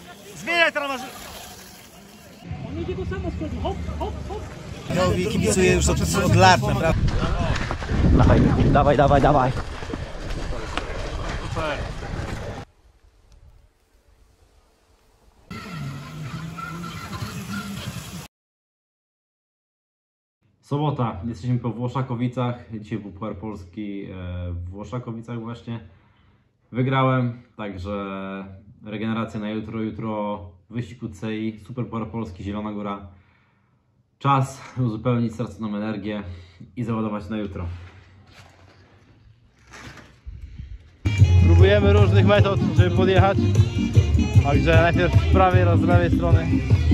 Zmieniaj teraz masz... On idzie go samo z przodu, hop, hop, hop. Michałowi kibicuję już od lat, naprawdę. Dawaj, dawaj, dawaj, dawaj. Super. Sobota, jesteśmy po Włoszakowicach, dzisiaj był Puchar Polski w Włoszakowicach właśnie. Wygrałem, także regeneracja na jutro, jutro wyścig UCI, Super Puchar Polski, Zielona Góra. Czas uzupełnić straconą energię i załadować na jutro. Próbujemy różnych metod, żeby podjechać. Także najpierw z prawej oraz z lewej strony.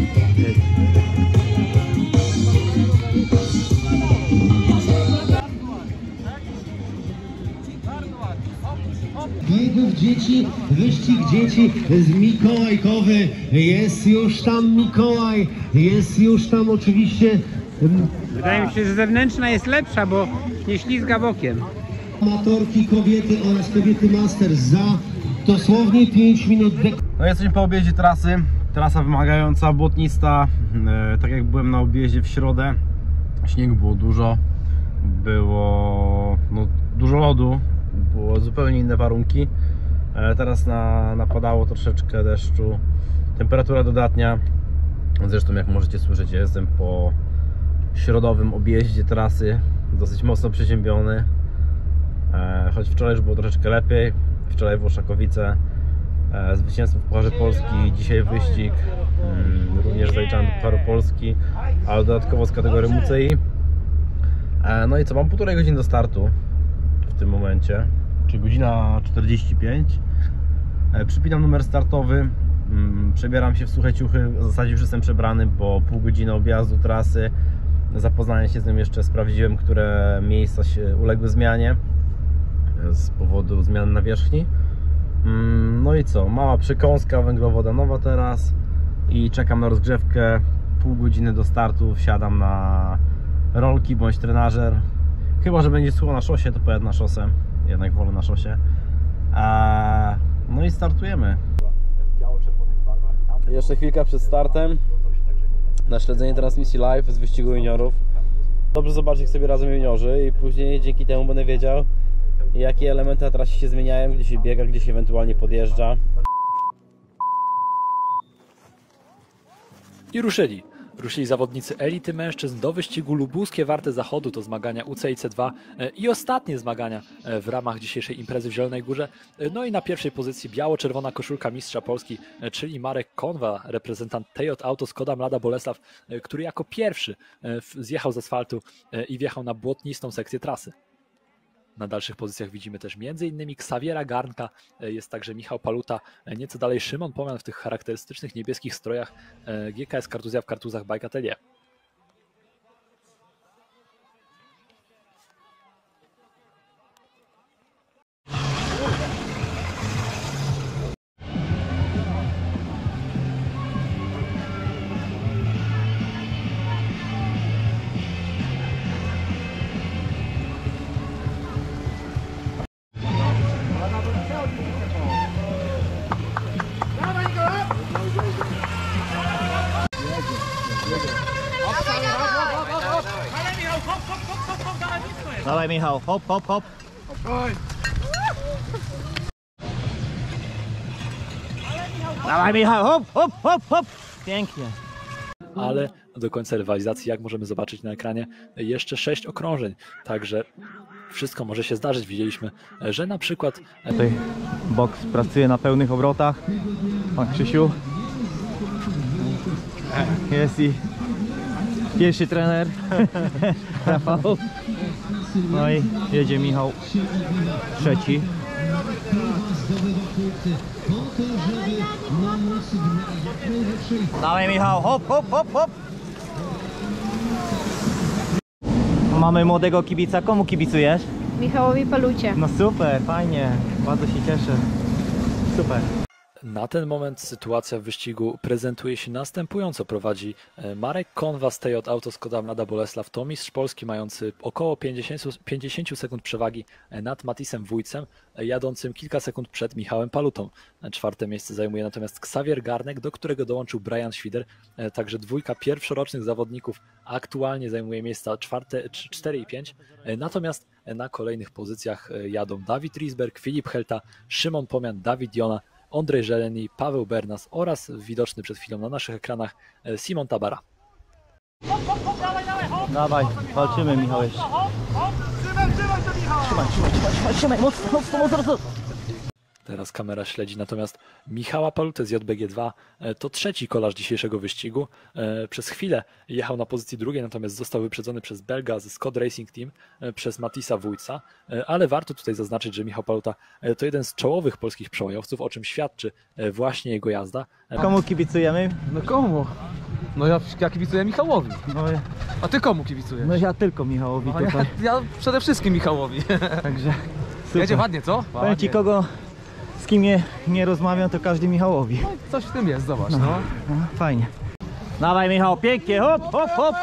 Biegów dzieci, wyścig dzieci z Mikołajkowy. Jest już tam Mikołaj, jest już tam oczywiście. Wydaje mi się, że zewnętrzna jest lepsza, bo nie ślizga bokiem. Amatorki kobiety oraz kobiety master za dosłownie 5 minut. No jesteśmy po objeździe trasy, trasa wymagająca, błotnista, tak jak byłem na objeździe w środę, śniegu było dużo, było dużo lodu, było zupełnie inne warunki, teraz napadało troszeczkę deszczu, temperatura dodatnia, zresztą jak możecie słyszeć, ja jestem po środowym objeździe trasy, dosyć mocno przeziębiony, choć wczoraj już było troszeczkę lepiej, wczoraj Włoszakowice, zwycięstwo w Pucharze Polski, dzisiaj wyścig, również zaliczany do Pucharu Polski, ale dodatkowo z kategorii UCI. No i co, mam 1,5 godziny do startu w tym momencie, czy godzina 45. Przypinam numer startowy, przebieram się w suche ciuchy, w zasadzie już jestem przebrany, bo pół godziny objazdu trasy, zapoznanie się z nim jeszcze sprawdziłem, które miejsca się uległy zmianie z powodu zmian nawierzchni. No i co, mała przekąska węglowodanowa teraz i czekam na rozgrzewkę, pół godziny do startu, wsiadam na rolki bądź trenażer. Chyba że będzie sucho na szosie, to pojadę na szosę, jednak wolę na szosie. No i startujemy. Jeszcze chwilka przed startem na śledzenie transmisji live z wyścigu juniorów. Dobrze zobaczyć, jak sobie razem juniorzy i później dzięki temu będę wiedział, jakie elementy na trasie się zmieniają, gdzie się biega, gdzie się ewentualnie podjeżdża. I ruszyli zawodnicy elity mężczyzn do wyścigu Lubuskie Warte Zachodu, to zmagania UCIC2 i ostatnie zmagania w ramach dzisiejszej imprezy w Zielonej Górze. No i na pierwszej pozycji biało-czerwona koszulka mistrza Polski, czyli Marek Konwa, reprezentant TJ Auto Skoda Mlada Bolesław, który jako pierwszy zjechał z asfaltu i wjechał na błotnistą sekcję trasy. Na dalszych pozycjach widzimy też m.in. Xaviera Garnka, jest także Michał Paluta, nieco dalej Szymon Pomian w tych charakterystycznych niebieskich strojach, GKS Kartuzja w kartuzach Bike Atelier. Dawaj Michał, hop, hop, hop. Dawaj Michał, hop, hop, hop, hop. Pięknie. Ale do końca rywalizacji, jak możemy zobaczyć na ekranie, jeszcze 6 okrążeń, także wszystko może się zdarzyć. Widzieliśmy, że na przykład... Tutaj boks pracuje na pełnych obrotach. Pan Krzysiu. Jest i pierwszy trener Rafał. No i jedzie Michał trzeci. Dawaj Michał, hop, hop, hop, hop. Mamy młodego kibica. Komu kibicujesz? Michałowi Palucie. No super, fajnie. Bardzo się cieszę. Super. Na ten moment sytuacja w wyścigu prezentuje się następująco. Prowadzi Marek Konwa z TJ Auto Skoda Mlada Bolesław, to mistrz Polski mający około 50 sekund przewagi nad Matisem Wójcem, jadącym kilka sekund przed Michałem Palutą. Czwarte miejsce zajmuje natomiast Xavier Garnek, do którego dołączył Brian Schwider. Także dwójka pierwszorocznych zawodników aktualnie zajmuje miejsca 4 i 5. Natomiast na kolejnych pozycjach jadą Dawid Risberg, Filip Helta, Szymon Pomian, Dawid Jona, Ondrej Żeleni, Paweł Bernas oraz widoczny przed chwilą na naszych ekranach Simon Tabara. Dawaj, walczymy, Michał, jeszcze. Trzymaj, mocno. Teraz kamera śledzi natomiast Michała Palutę z JBG2. To trzeci kolarz dzisiejszego wyścigu. Przez chwilę jechał na pozycji drugiej, natomiast został wyprzedzony przez Belga ze Scott Racing Team, przez Matisa Wójca. Ale warto tutaj zaznaczyć, że Michał Paluta to jeden z czołowych polskich przełajowców, o czym świadczy właśnie jego jazda. Komu kibicujemy? No komu? No ja kibicuję Michałowi. No, A ty komu kibicujesz? no ja tylko Michałowi No, tutaj. ja przede wszystkim Michałowi. Także Jedzie ładnie, co? powiem ci, Ładnie. z kim nie rozmawiam, to każdy Michałowi. No, coś w tym jest, zobacz, no. No, fajnie. Dawaj, Michał, pięknie, hop, hop, hop.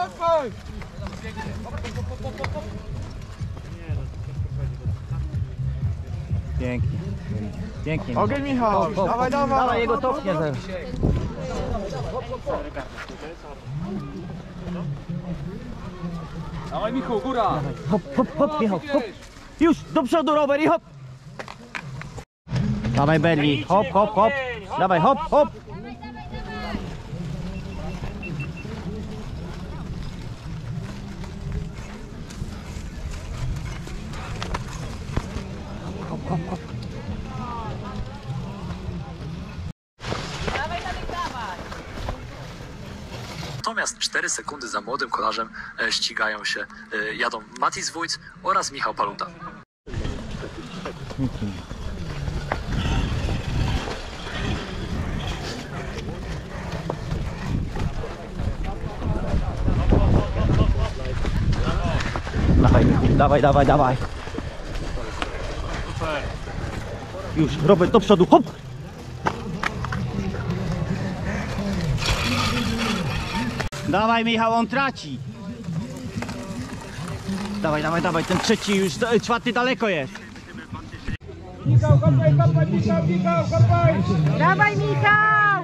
Pięknie. Pięknie. Ogień, Michał! Hop, hop, Dawaj, hop. dawaj! Dawaj, jego topnie zaraz. Dawaj, Michu, góra! Hop, hop, hop, Michał, hop. Już, do przodu, Robert, i hop. Dawaj, Berli, hop, hop, hop. Dawaj, hop, hop. Natomiast 4 sekundy za młodym kolarzem ścigają się, jadą Matis Wójc oraz Michał Paluta. Dawaj, dawaj, dawaj, dawaj. Już, Robert, do przodu, hop. Dawaj, Michał, on traci. Dawaj, dawaj, dawaj, ten trzeci już, czwarty daleko jest. Dawaj, Michał!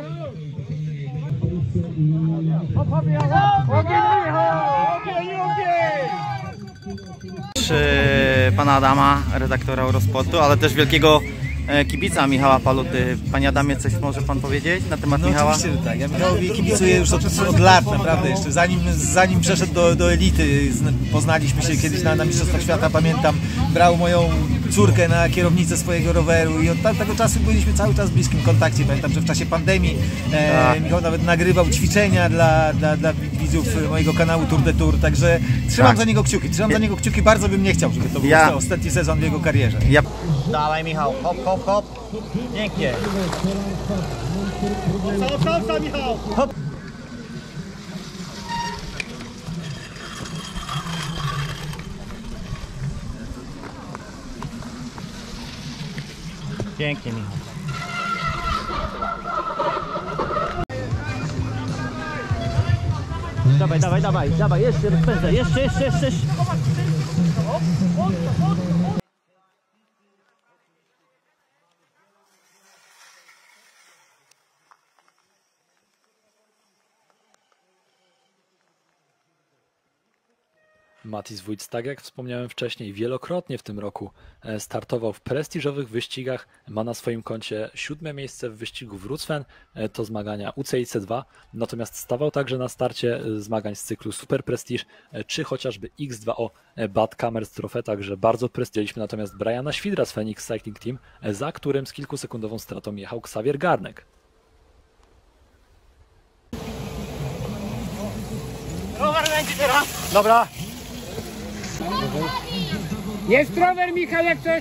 Pana Adama, redaktora Eurosportu, ale też wielkiego kibica Michała Paluty. Panie Adamie, coś może pan powiedzieć na temat Michała? Oczywiście, że tak. Ja Michałowi kibicuję już od lat, naprawdę. Jeszcze zanim przeszedł do elity, poznaliśmy się kiedyś na Mistrzostwach Świata, pamiętam. Brał moją córkę na kierownicę swojego roweru i od tamtego czasu byliśmy cały czas w bliskim kontakcie. Pamiętam, że w czasie pandemii Michał nawet nagrywał ćwiczenia dla widzów mojego kanału Tour de Tour, także trzymam za niego kciuki. Bardzo bym nie chciał, żeby to był ostatni sezon w jego karierze. Dawaj, Michał, hop, hop, hop. Pięknie. Salsa, Michał! Hop. Pięknie, Michał. Dawaj, dawaj, dawaj, dawaj, jeszcze rozpędzę, jeszcze. Matis Wójc, tak jak wspomniałem wcześniej, wielokrotnie w tym roku startował w prestiżowych wyścigach. Ma na swoim koncie 7. miejsce w wyścigu Wrocław, to zmagania UCIC2. Natomiast stawał także na starcie zmagań z cyklu Super Prestige, czy chociażby X2O Bad Kamers Trophy, także bardzo prestiżowaliśmy. Natomiast Briana Schwidra z Phoenix Cycling Team, za którym z kilkusekundową stratą jechał Xavier Garnek. Rower będzie teraz! Dobra. Jest rower, Michał, jak coś?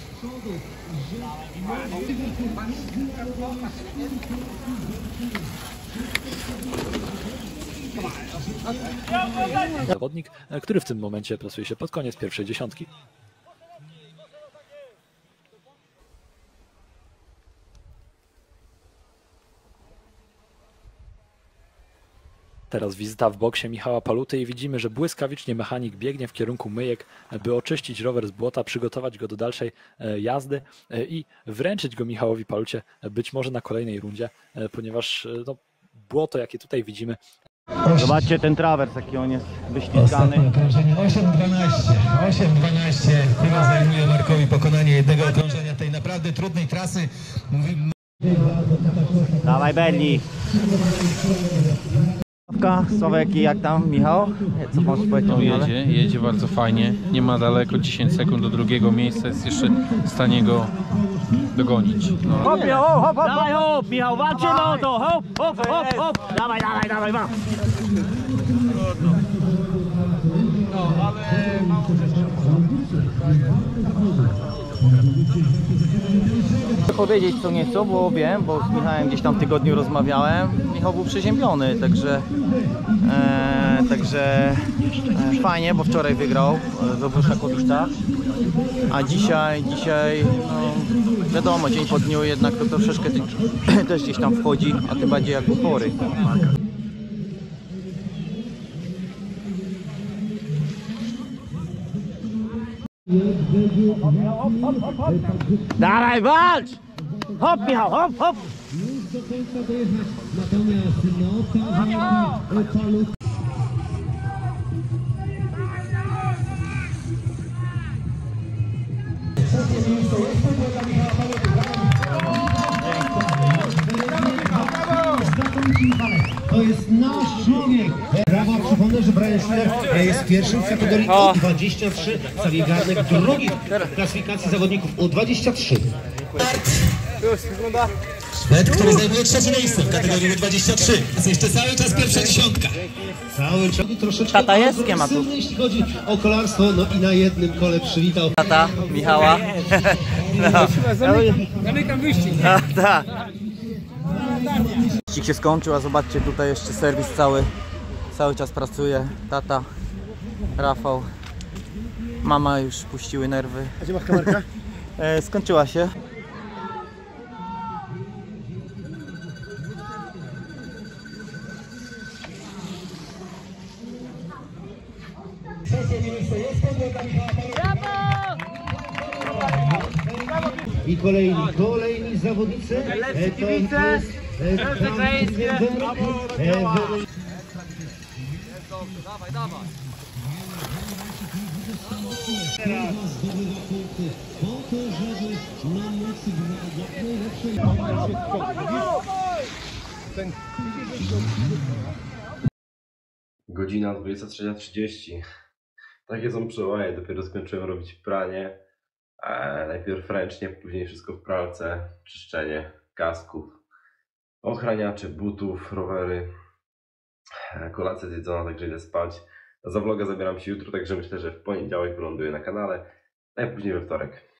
Zawodnik, który w tym momencie plasuje się pod koniec pierwszej dziesiątki. Teraz wizyta w boksie Michała Paluty i widzimy, że błyskawicznie mechanik biegnie w kierunku myjek, by oczyścić rower z błota, przygotować go do dalszej jazdy i wręczyć go Michałowi Palucie być może na kolejnej rundzie, ponieważ no, błoto, jakie tutaj widzimy. Zobaczcie ten trawers, jaki on jest wyślizgany. Okrążenie 8-12. 8-12. Chyba zajmuje Markowi pokonanie jednego okrążenia tej naprawdę trudnej trasy. Dawaj Berli. Sławek, jak tam, Michał? Co pan powiedział? No jedzie bardzo fajnie, nie ma daleko, 10 sekund do drugiego miejsca, jest jeszcze w stanie go dogonić. No. Hop, hop, hop, dawaj, hop, Michał, walczymy o to, hop, hop, hop, hop, dawaj, dawaj, dawaj, ma. No, ale mało rzeczy. Chcę powiedzieć co nieco, bo wiem, bo z Michałem gdzieś tam w tygodniu rozmawiałem. Michał był przeziębiony, także fajnie, bo wczoraj wygrał w Obruszach-Kodusztach, a dzisiaj no, wiadomo, dzień po dniu jednak to troszeczkę też gdzieś tam wchodzi, a tym bardziej jak był chory. Dawaj, walcz! Hop, Michał, hop, hop! To jest nasz człowiek. Brawo, przypomnę, że Brian Schiller jest pierwszym w kategorii U23, Xavier Garnek drugi w klasyfikacji zawodników U23. Szwed, który zajmuje trzecie miejsce w kategorii U23. Jest jeszcze cały czas pierwsza dziesiątka. Cały czas troszeczkę Tata jest, ma tu. jeśli chodzi o kolarstwo, no i na jednym kole przywitał. Tata Michała. No. Zamykam wyścig. Tak. Wyścig się skończył, a zobaczcie, tutaj jeszcze serwis cały czas pracuje. Tata, Rafał, mama już puściły nerwy. A gdzie masz kamerkę? Skończyła się. I kolejni zawodnicy. To jest Dawaj, dawaj. teraz zdobywa punkty po to, żeby na mocy jak najlepszej. Godzina 23:30. Takie są przełaje, dopiero skończyłem robić pranie. Najpierw ręcznie, później wszystko w pralce, czyszczenie kasków, ochraniaczy, butów, rowery. Kolacja zjedzona, także idę spać. Za vloga zabieram się jutro, także myślę, że w poniedziałek wyląduję na kanale, najpóźniej we wtorek.